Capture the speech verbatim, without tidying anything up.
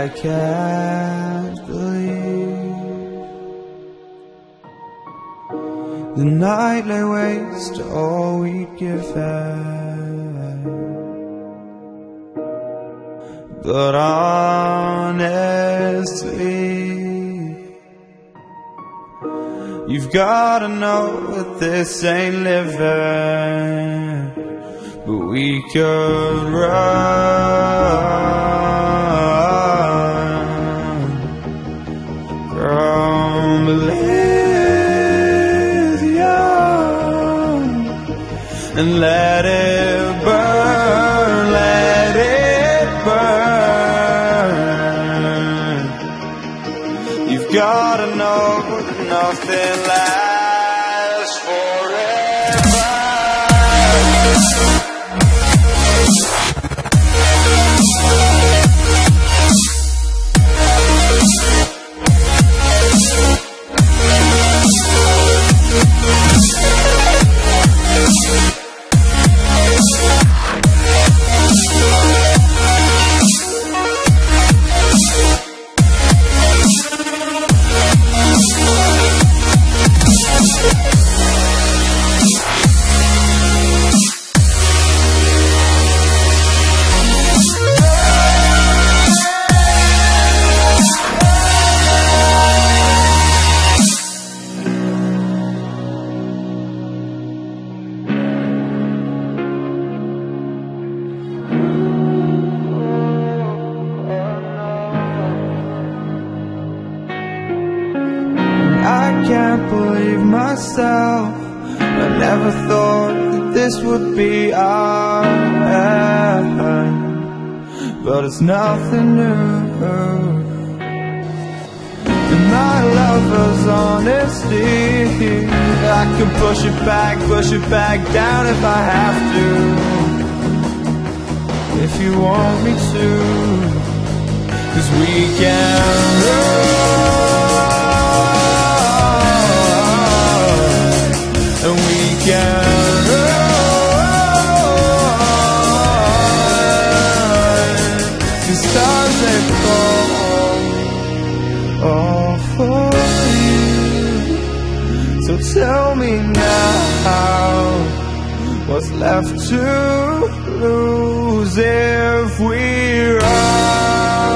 I can't believe the night lay waste to all we'd given. But honestly, you've gotta know that this ain't living. But we could run from Elysium and let it burn, let it burn. You've gotta know that nothing lasts forever. I can't believe myself. I never thought that this would be our end, but it's nothing new. And my lover's honesty, I can push it back, push it back down if I have to, if you want me to. 'Cause we can run, and we can run. The stars they fall all for you. So tell me now, what's left to lose if we run?